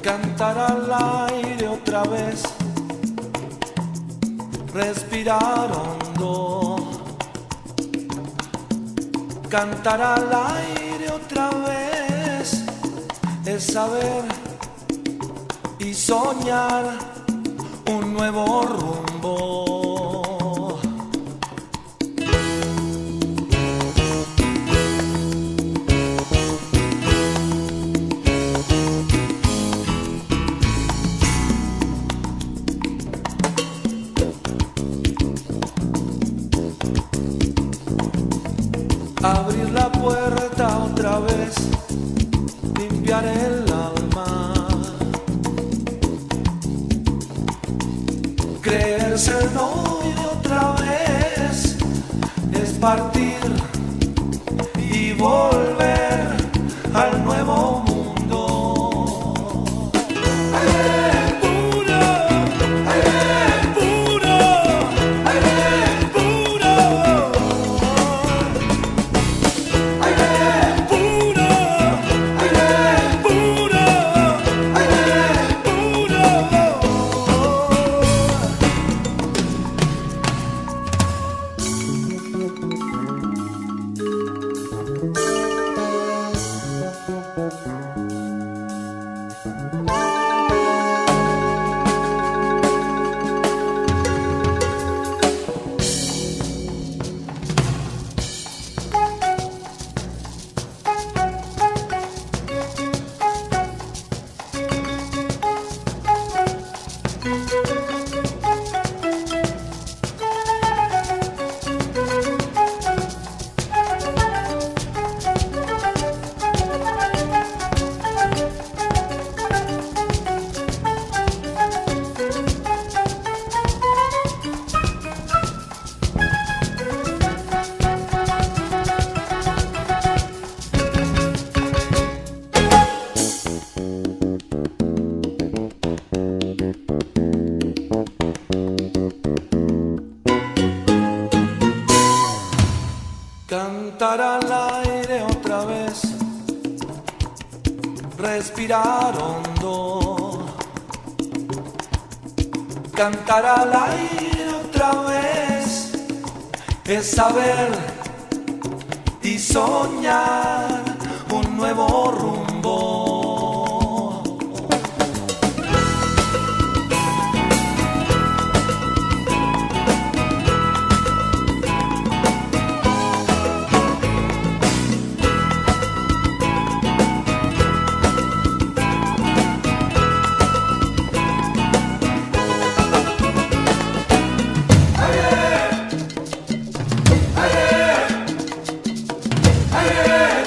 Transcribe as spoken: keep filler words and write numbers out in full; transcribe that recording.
Cantar al aire otra vez, respirar hondo. Cantar al aire otra vez es saber y soñar un nuevo rumbo. Abrir la puerta otra vez, limpiar el alma, creerse el novio otra vez, es partir y volver al nuevo mundo. Cantar al aire otra vez, respirar hondo. Cantar al aire otra vez es saber y soñar un nuevo rumbo. Hey!